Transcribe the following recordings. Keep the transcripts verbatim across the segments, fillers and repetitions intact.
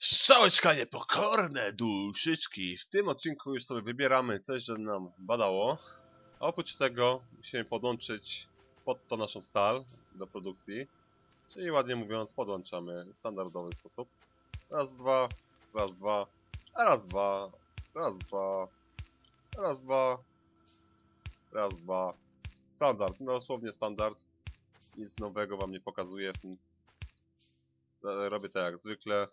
Strzałeczka niepokorne duszyczki. W tym odcinku już sobie wybieramy coś, że nam badało. A oprócz tego musimy podłączyć pod to naszą stal do produkcji. Czyli ładnie mówiąc podłączamy w standardowy sposób. Raz, dwa, raz, dwa, raz, dwa, raz, dwa, raz, dwa, raz, dwa. Standard, no dosłownie standard. Nic nowego wam nie pokazuję w tym. Robię tak jak zwykle.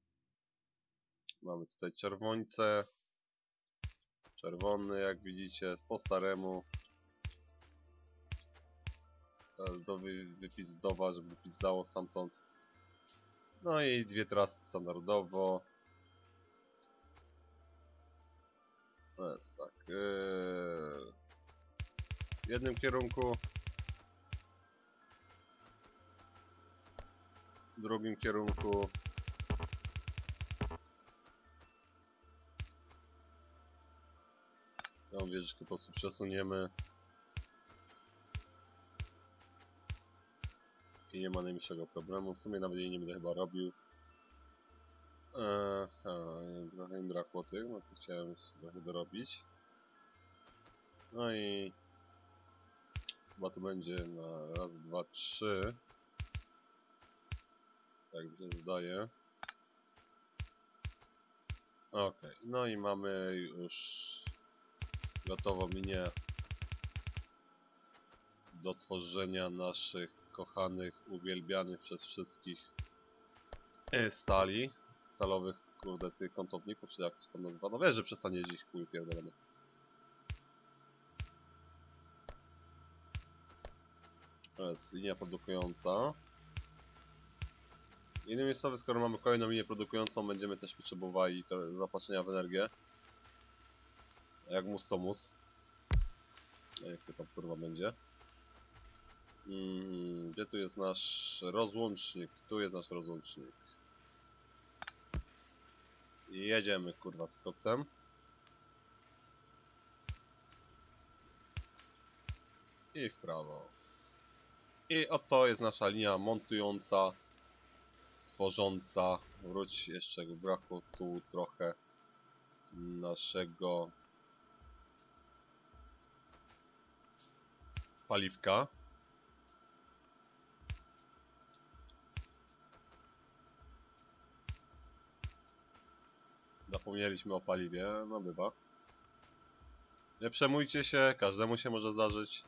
Mamy tutaj czerwońce. Czerwony, jak widzicie, po staremu. Teraz do wy, wypizdowa, żeby wypizdało stamtąd. No i dwie trasy standardowo. To jest tak. Yy, w jednym kierunku. W drugim kierunku. Tą wieżyczkę po prostu przesuniemy. I nie ma najmniejszego problemu. W sumie nawet jej nie będę chyba robił. Eee, a, trochę im brakło tych, no to chciałem trochę dorobić. No i chyba to będzie na raz, dwa, trzy. Tak mi się zdaje. Ok, no i mamy już gotową linię do tworzenia naszych kochanych, uwielbianych przez wszystkich stali, stalowych, kurde, tych kątowników, czy jak to się tam nazywa. No wiesz, że przestanie jeździć chuj pierdolony. To jest linia produkująca. Innymi słowy, skoro mamy kolejną linię produkującą, będziemy też potrzebowali zaopatrzenia w energię. Jak mus to mus. Jak to tam kurwa będzie. Hmm, gdzie tu jest nasz rozłącznik? Tu jest nasz rozłącznik. I jedziemy kurwa z koksem. I w prawo. I oto jest nasza linia montująca, tworząca. Wróć, jeszcze brakło tu trochę naszego paliwka. Zapomnieliśmy o paliwie, no bywa. Nie przejmujcie się, każdemu się może zdarzyć.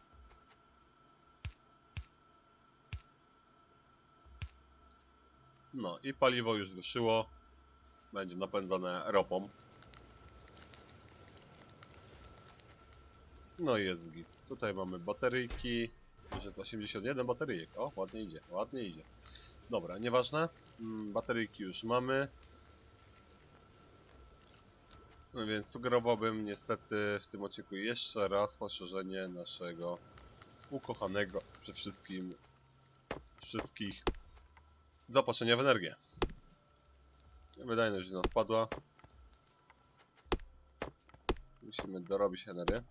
No i paliwo już ruszyło. Będzie napędzane ropą. No i jest git. Tutaj mamy bateryjki. Już jest osiemdziesiąt jeden bateryjek. O, ładnie idzie, ładnie idzie. Dobra, nieważne. Bateryjki już mamy. No więc sugerowałbym niestety w tym odcinku jeszcze raz poszerzenie naszego ukochanego przede wszystkim wszystkich zaopatrzenia w energię. Wydajność nam spadła. Musimy dorobić energię.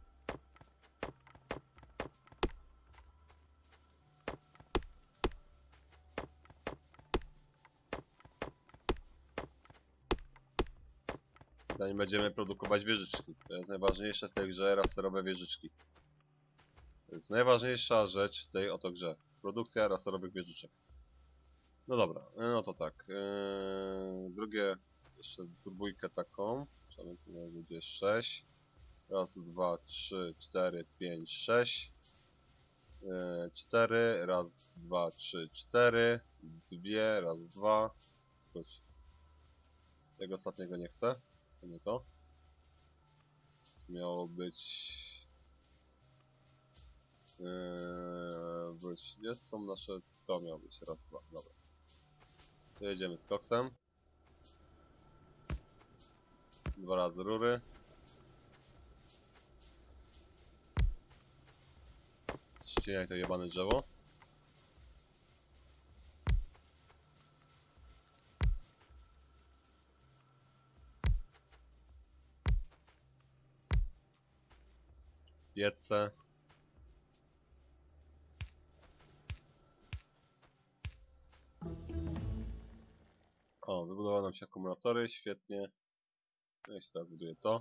Zanim będziemy produkować wieżyczki. To jest najważniejsze w tej grze, rasterowe wieżyczki. To jest najważniejsza rzecz w tej oto grze. Produkcja rasterowych wieżyczek. No dobra, no to tak. Yy, drugie, jeszcze dwójkę taką. Tu będzie sześć. Raz, dwa, trzy, cztery, pięć, sześć. Yy, cztery. Raz, dwa, trzy, cztery. Dwie, raz, dwa. Chodź. Tego ostatniego nie chcę. To nie to. Miało być... Yy, wróć. Gdzie są nasze... To miało być. Raz, dwa. Dobra. To jedziemy z koksem. Dwa razy rury. Ścinaj to jebane drzewo. Piece. O, wybudowały nam się akumulatory, świetnie. No i teraz buduję to.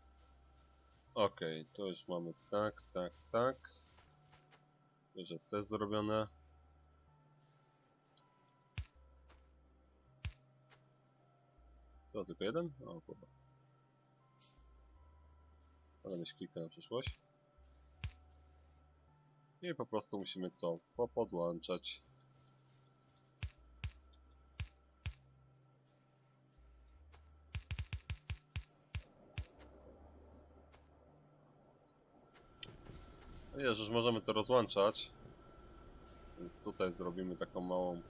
Okej, to już mamy tak, tak, tak. To już jest też zrobione. Co, tylko jeden? O, kurwa. Ale mieć klikę na przyszłość. I po prostu musimy to popodłączać. No jest, już możemy to rozłączać. Więc tutaj zrobimy taką małą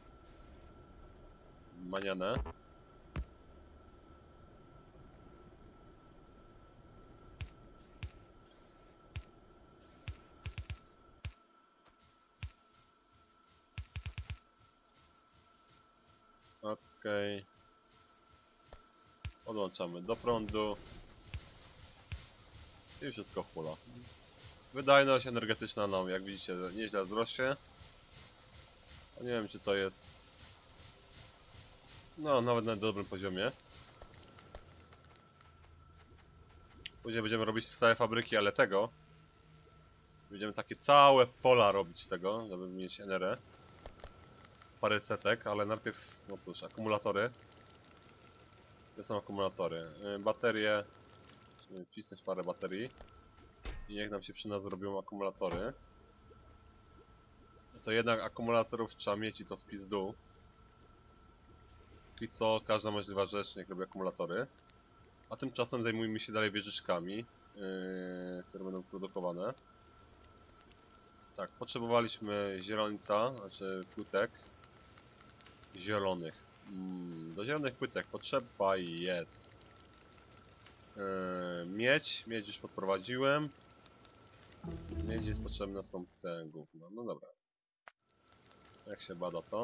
manianę. Okej. Podłączamy do prądu. I wszystko hula. Wydajność energetyczna nam, jak widzicie, nieźle wzrośnie. Nie wiem, czy to jest... No, nawet na dobrym poziomie. Później będziemy robić całe fabryki, ale tego... Będziemy takie całe pola robić tego, żeby mieć energię. Parę setek, ale najpierw, no cóż, akumulatory. To są akumulatory. Yy, baterie. Musimy wcisnąć parę baterii. I niech nam się przy nas zrobią akumulatory. To jednak akumulatorów trzeba mieć i to w pizdu. Póki co każda możliwa rzecz niech robi akumulatory. A tymczasem zajmujmy się dalej wieżyczkami, yy, które będą produkowane. Tak, potrzebowaliśmy zielońca, znaczy płytek zielonych. Mm, do zielonych płytek potrzeba jest yy, miedź, miedź już podprowadziłem. Miedź jest potrzebne są te gówno. No dobra. Jak się bada to?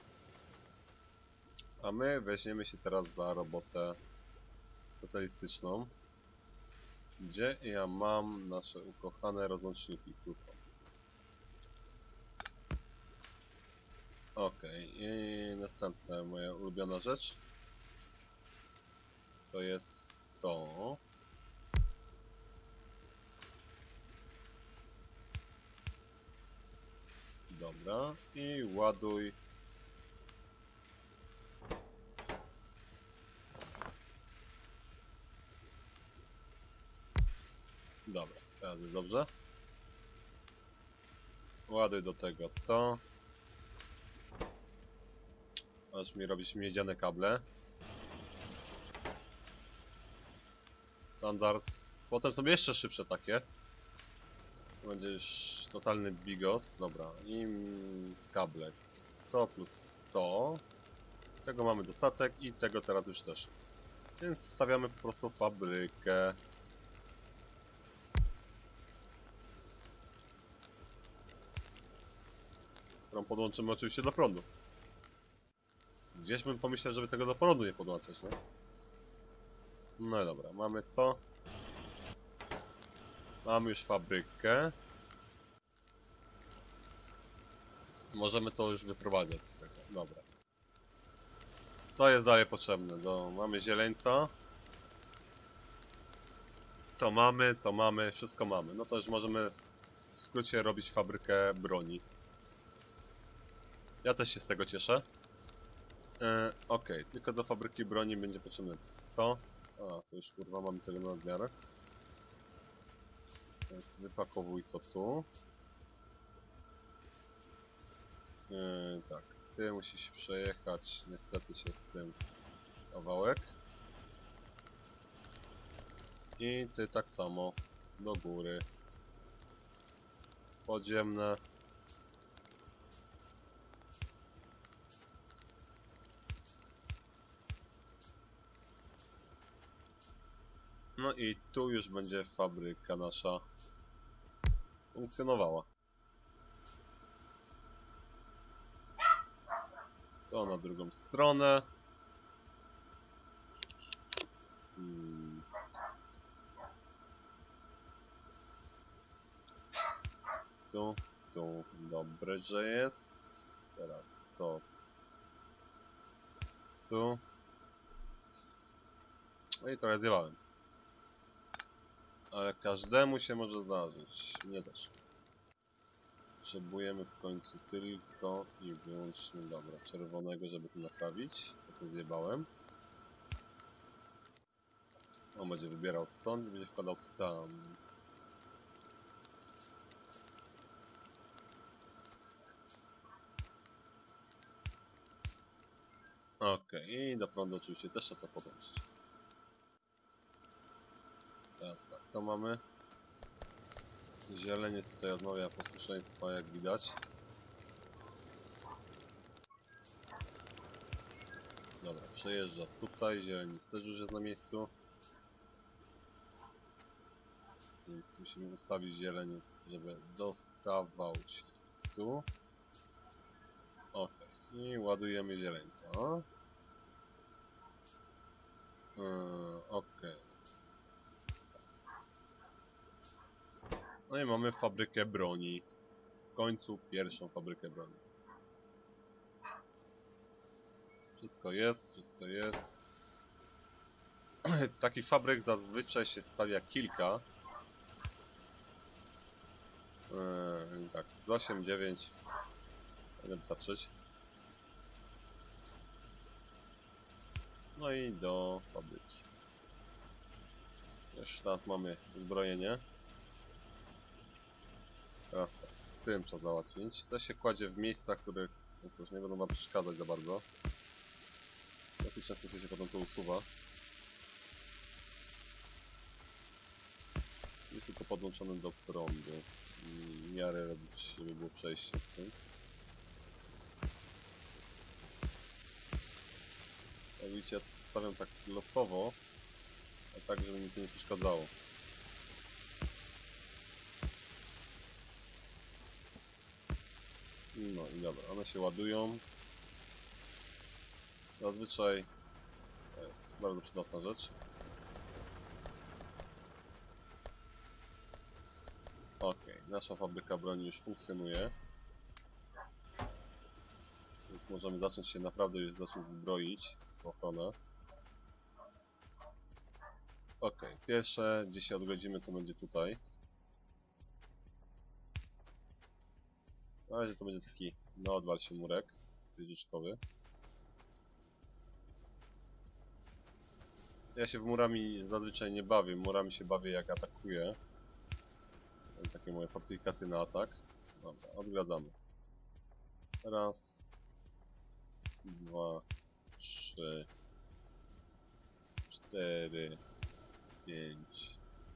A my weźmiemy się teraz za robotę specjalistyczną. Gdzie ja mam nasze ukochane rozłączniki? Tu są. Okej, i następna moja ulubiona rzecz to jest to. Dobra, i ładuj. Dobra, teraz jest dobrze. Ładuj do tego to. Aż mi robić miedziane kable. Standard. Potem są jeszcze szybsze takie. Będzie już totalny bigos. Dobra, i kable. To plus to. Tego mamy dostatek i tego teraz już też. Więc stawiamy po prostu fabrykę. Którą podłączymy oczywiście do prądu. Gdzieś bym pomyślał, żeby tego do prądu nie podłączać, no. No i dobra, mamy to. Mamy już fabrykę. Możemy to już wyprowadzać z tego. Dobra. Co jest dalej potrzebne? Do... Mamy zieleńca. To mamy, to mamy, wszystko mamy. No to już możemy w skrócie robić fabrykę broni. Ja też się z tego cieszę. E, Okej, okay. Tylko do fabryki broni będzie potrzebne to. A, to już kurwa mamy tego na nadmiar. Więc wypakowuj to tu. Yy, tak, ty musisz przejechać niestety się z tym kawałek. I ty tak samo do góry. Podziemne. No i tu już będzie fabryka nasza funkcjonowała. To na drugą stronę. Hmm. Tu, tu, dobre, że jest. Teraz to tu. No i trochę zjebałem. Ale każdemu się może zdarzyć. Nie też. Potrzebujemy w końcu tylko i wyłącznie, dobra, czerwonego, żeby to naprawić. To co zjebałem. On będzie wybierał stąd i będzie wkładał tam. Okej, okay. I do prądu oczywiście też trzeba to podłączyć. Teraz tak, to mamy. Zieleniec tutaj odmawia posłuszeństwa, jak widać. Dobra, przejeżdża tutaj, zieleniec też już jest na miejscu. Więc musimy ustawić zieleniec, żeby dostawał się tu. Ok, i ładujemy zieleńca. Yy, ok. No i mamy fabrykę broni. W końcu pierwszą fabrykę broni. Wszystko jest, wszystko jest. Taki fabryk zazwyczaj się stawia kilka. Yy, tak, z osiem, dziewięć będzie wystarczyć. No i do fabryki. Jeszcze teraz mamy zbrojenie. Teraz tak, z tym trzeba załatwić. To się kładzie w miejscach, które no cóż, nie będą wam przeszkadzać za bardzo. Dosyć często się potem to usuwa. Jest tylko podłączony do prądu. W miarę robić, żeby było przejście w tym. Jak widzicie, ja stawiam tak losowo, a tak, żeby mi to nie przeszkadzało. No i dobra, one się ładują. Zazwyczaj to jest bardzo przydatna rzecz. Ok, nasza fabryka broni już funkcjonuje. Więc możemy zacząć się naprawdę już zacząć zbroić w ochronę. Ok, pierwsze gdzie się odgodzimy to będzie tutaj. Na razie to będzie taki na odwal się murek wieżyczkowy. Ja się w murami zazwyczaj nie bawię, murami się bawię jak atakuję. Takie moje fortyfikacje na atak. Dobra, odgradzamy. Raz, dwa, trzy, cztery, pięć.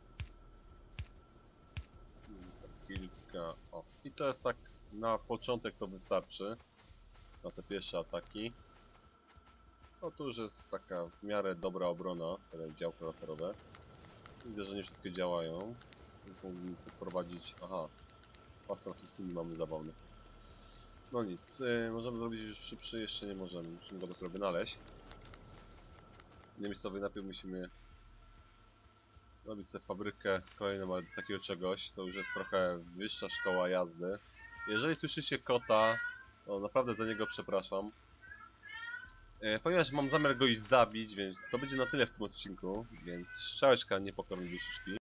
Kilka. O. I to jest tak na początek to wystarczy. Na te pierwsze ataki. No tu już jest taka w miarę dobra obrona, te działka laserowe. Widzę, że nie wszystkie działają. Mógłbym poprowadzić... Aha. Pas z nimi mamy zabawny. No nic, yy, możemy zrobić już szybszy, jeszcze nie możemy. Musimy go dopiero wynaleźć. Innymi słowy, najpierw musimy robić sobie fabrykę kolejną, ale do takiego czegoś. To już jest trochę wyższa szkoła jazdy. Jeżeli słyszycie kota, to naprawdę za niego przepraszam. Yy, ponieważ mam zamiar go iść zabić, więc to będzie na tyle w tym odcinku. Więc strzałeczka niepokornej duszyczki.